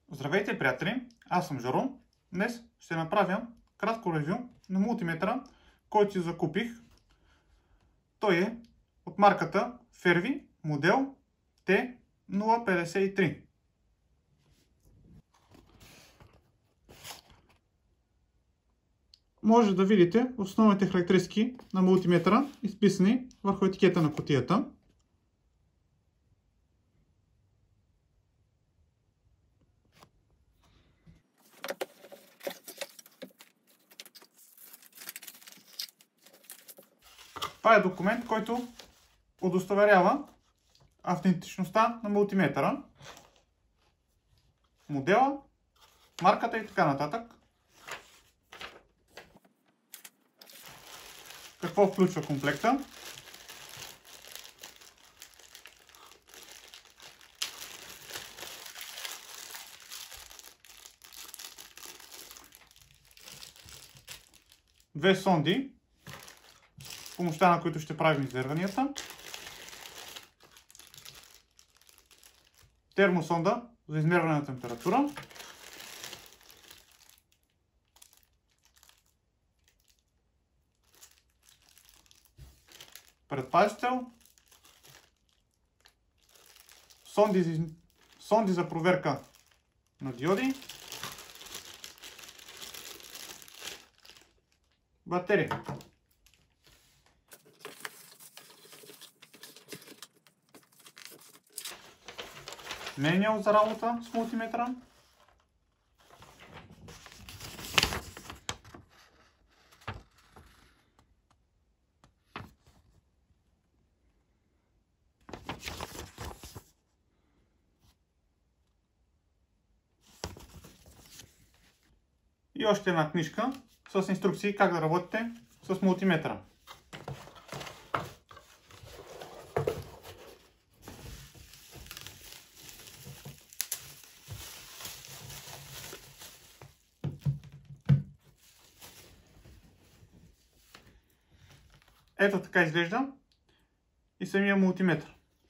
Здравейте, приятели! Аз съм Жоро. Днес ще направя кратко ревю на мултиметъра, който си закупих. Той е от марката Fervi, модел T053. Може да видите основните характеристики на мултиметъра, изписани върху етикета на кутията. Това е документ, който удостоверява автентичността на мултиметъра, модела, марката и така нататък. Какво включва комплекта? Две сонди, с помощта на които ще правим измерванията. Термосонда за измерване на температура. Предпазител. Сонди за проверка на диоди. Батерия. Менюал за работа с мултиметъра. И още една книжка с инструкции как да работите с мултиметъра. Ето така изглежда и самия мултиметър.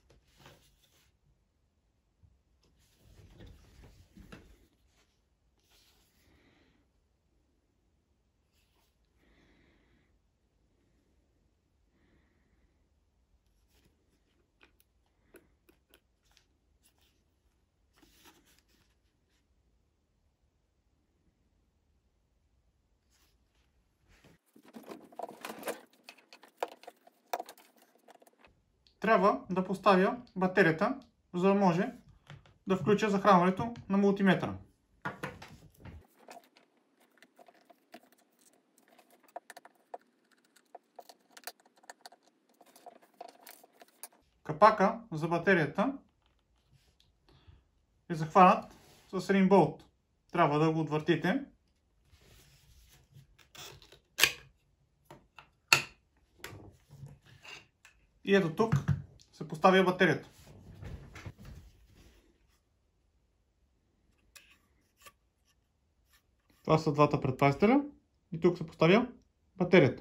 Трябва да поставя батерията, за да може да включа захранването на мултиметъра. Капака за батерията е захванат с един болт. Трябва да го отвъртите. И ето тук се поставя батерията. Това са двата предпазителя и тук се поставя батерията.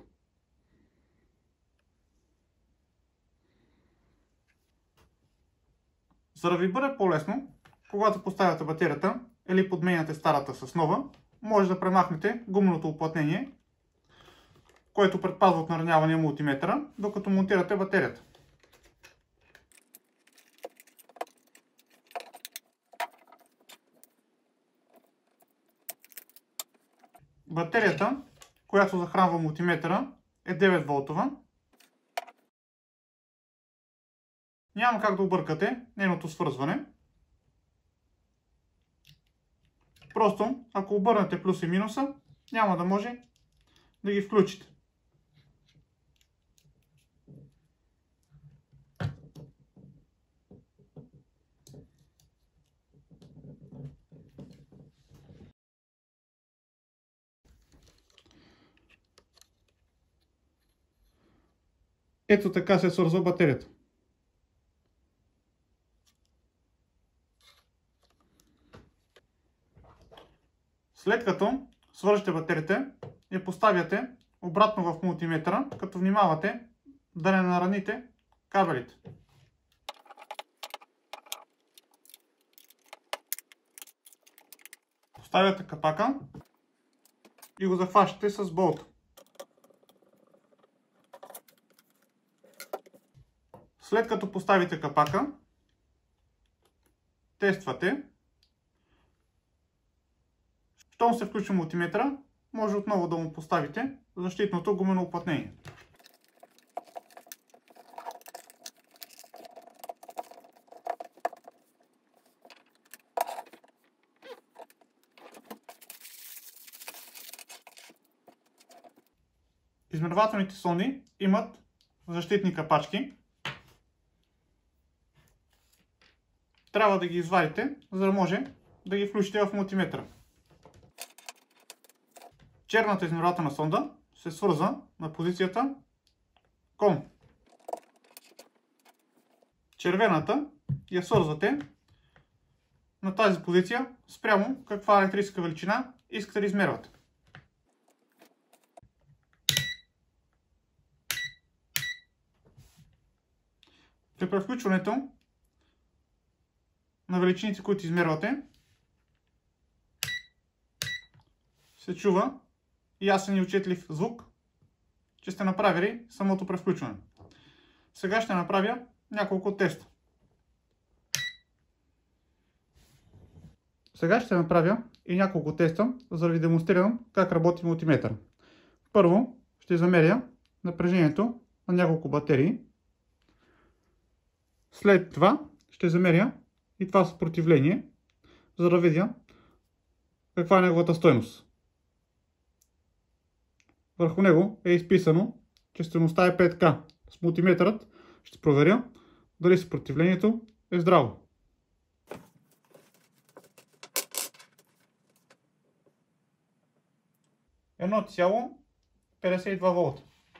За да ви бъде по-лесно, когато поставяте батерията или подменяте старата с нова, може да премахнете гуменото уплътнение, което предпазва от нараняване мултиметъра, докато монтирате батерията. Батерията, която захранва мултиметъра, е 9 волтова. Няма как да объркате нейното свързване. Просто, ако обърнете плюс и минуса, няма да може да ги включите. Ето така се свързва батерията. След като свържете батерията, я поставяте обратно в мултиметъра, като внимавате да не нараните кабелите. Поставяте капака и го захващате с болта. След като поставите капака, тествате. Щом се включи мултиметъра, може отново да му поставите защитното гумено уплътнение. Измервателните сонди имат защитни капачки. Трябва да ги извадите, за да може да ги включите в мултиметъра. Черната измервателна сонда се свързва на позицията кон. Червената я свързвате на тази позиция спрямо каква електрическа величина искате да измервате. При превключването на величините, които измервате, се чува ясен и отчетлив звук, че сте направили самото превключване. Сега ще направя няколко теста. Сега ще направя и няколко теста, за да ви демонстрирам как работи мултиметър. Първо ще замеря напрежението на няколко батерии. След това ще замеря и това съпротивление, за да видя каква е неговата стойност. Върху него е изписано, че стойността е 5К. С мултиметърът ще проверя дали съпротивлението е здраво. Едно цяло 52 волта.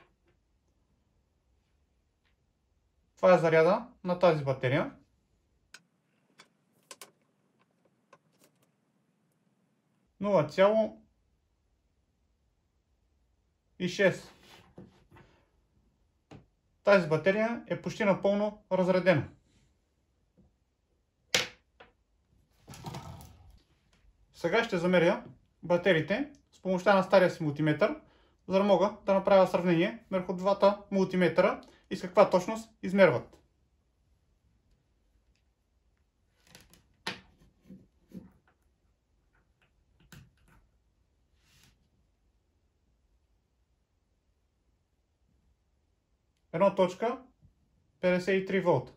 Това е заряда на тази батерия. Нула цяло и 6. Тази батерия е почти напълно разредена. Сега ще замеря батериите с помощта на стария си мултиметър, за да мога да направя сравнение върху двата мултиметъра и с каква точност измерват. Едно точка 53 волта.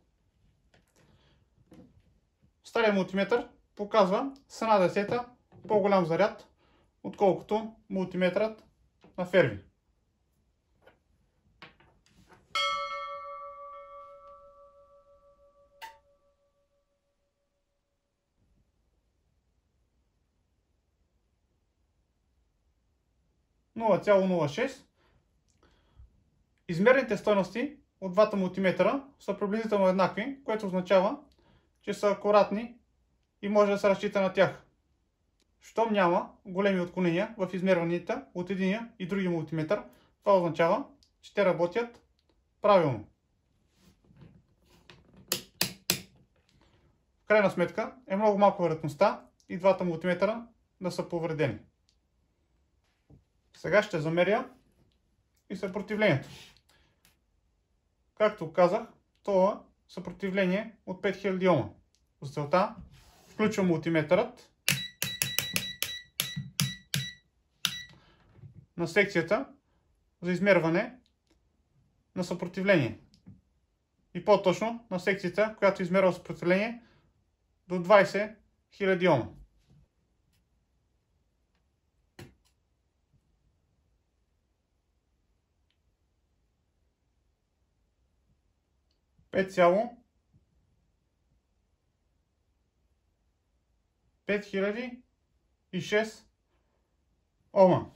Стария мултиметър показва с 1/10 по-голям заряд, отколкото мултиметърът на Ферми. (0,06). Измерните стойности от двата мултиметъра са приблизително еднакви, което означава, че са акуратни и може да се разчита на тях. Щом няма големи отклонения в измерванията от единия и другия мултиметър, това означава, че те работят правилно. В крайна сметка е много малко вероятността и двата мултиметъра да са повредени. Сега ще замеря и съпротивлението. Както казах, това е съпротивление от 5000 Ома. За целта включвам мултиметърът на секцията за измерване на съпротивление. И по-точно на секцията, която измерва съпротивление до 20 000 Ома. (5,000 5006 Ома.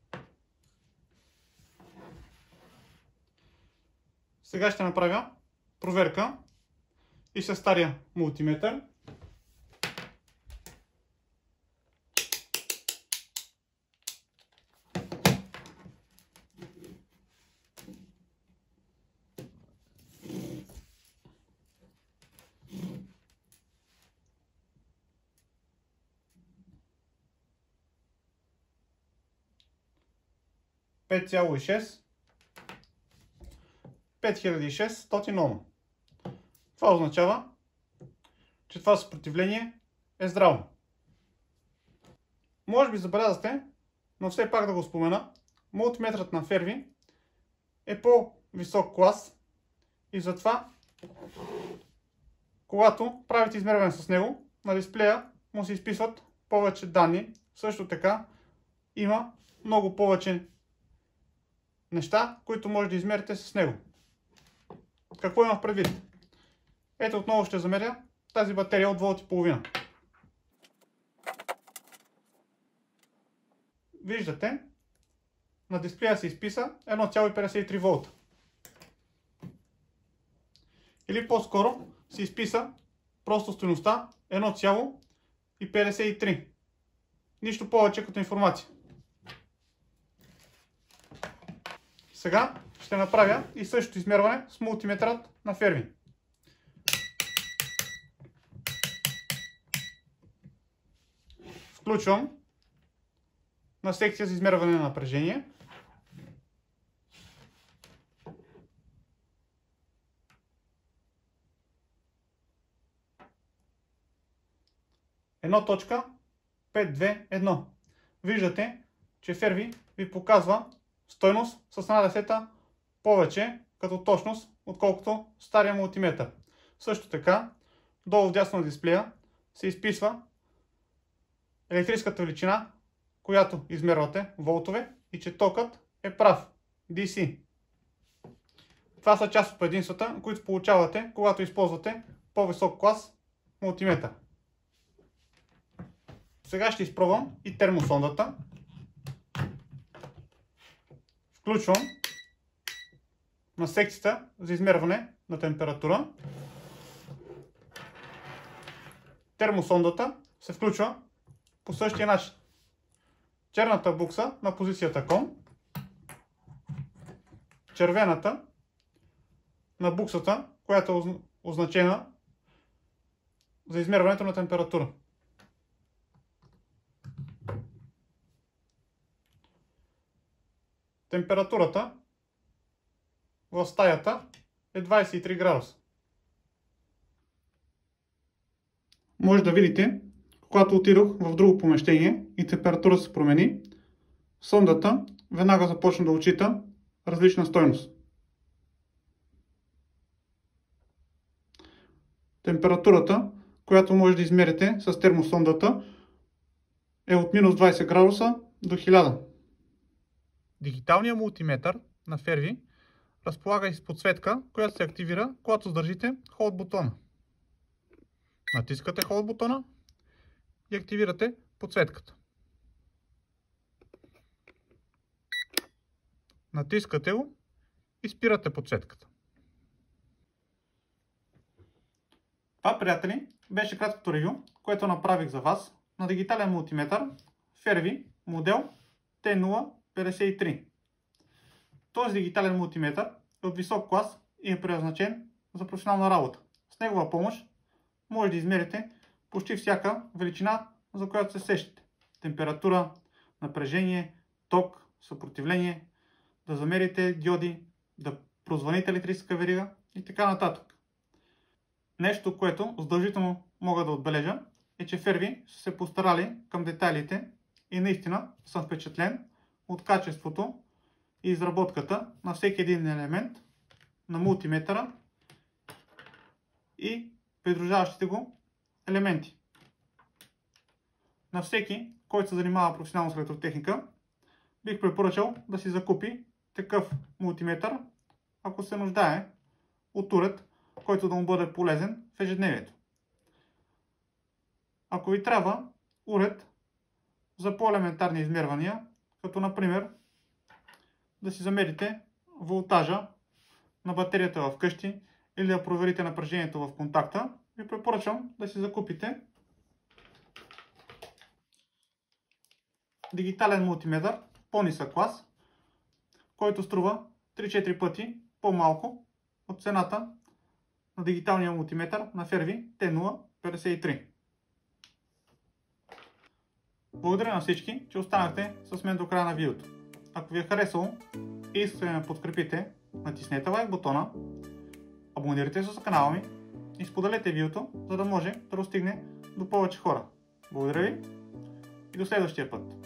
Сега ще направя проверка и със стария мултиметър. 5,6 5600 Ома. Това означава, че това съпротивление е здраво. Може би забелязате, но все пак да го спомена, мултиметърът на Ферви е по-висок клас и затова, когато правите измерване с него, на дисплея му се изписват повече данни. Също така има много повече неща, които може да измерите с него. Какво имах предвид? Ето отново ще замеря тази батерия от 1,5 V. Виждате, на дисплея се изписа 1,53 V. Или по-скоро се изписа просто стойността 1,53. Нищо повече като информация. Сега ще направя и същото измерване с мултиметърът на Ферви. Включвам на секция за измерване на напрежение. Едно точка 521. Виждате, че Ферви ви показва стойност с 1/10 повече като точност, отколкото стария мултиметър. Също така, долу вдясно на дисплея се изписва електрическата величина, която измервате, волтове, и че токът е прав, DC. Това са част от предимствата, които получавате, когато използвате по-висок клас мултиметър. Сега ще изпробвам и термосондата. Включвам на секцията за измерване на температура. Термосондата се включва по същия начин. Черната букса на позицията COM, червената на буксата, която е означена за измерването на температура. Температурата в стаята е 23 градуса. Може да видите, когато отидох в друго помещение и температура се промени, сондата веднага започна да отчита различна стойност. Температурата, която може да измерите с термосондата, е от минус 20 градуса до 1000. Дигиталният мултиметър на Ферви разполага и с подсветка, която се активира, когато задържите Hold бутона. Натискате Hold бутона и активирате подсветката. Натискате го и спирате подсветката. Това, приятели, беше краткото ревю, което направих за вас на дигитален мултиметър Ферви модел T053. Този дигитален мултиметър е от висок клас и е предназначен за професионална работа. С негова помощ може да измерите почти всяка величина, за която се сещате. Температура, напрежение, ток, съпротивление, да замерите диоди, да прозвъните електрическа верига и така нататък. Нещо, което задължително мога да отбележа, е, че Ферви са се постарали към детайлите и наистина съм впечатлен от качеството и изработката на всеки един елемент на мултиметъра и придружаващите го елементи. На всеки, който се занимава професионално с електротехника, бих препоръчал да си закупи такъв мултиметър, ако се нуждае от уред, който да му бъде полезен в ежедневието. Ако ви трябва уред за по-елементарни измервания, като например да си замерите волтажа на батерията в къщи или да проверите напрежението в контакта, ви препоръчвам да си закупите дигитален мултиметър по-нисък клас, който струва 3-4 пъти по-малко от цената на дигиталния мултиметър на Ферви T053. Благодаря на всички, че останахте с мен до края на видеото. ако ви е харесало и искате да ме подкрепите, натиснете лайк бутона, абонирайте се за канала ми и споделете видеото, за да може да достигне до повече хора. Благодаря ви и до следващия път!